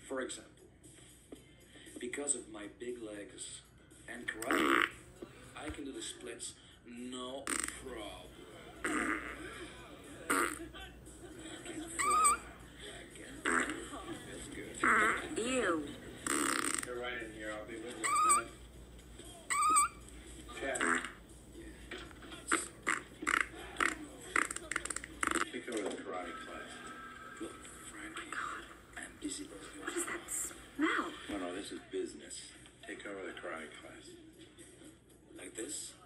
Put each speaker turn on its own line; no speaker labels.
For example, because of my big legs and karate, I can do the splits no problem. That's good.
Ew.
Go right in here. I'll be with you in a minute. Chad. Take over the karate class.
Look, Frankie, I'm busy.
What does that smell?
No, this is business. Take over the karate class.
Like this?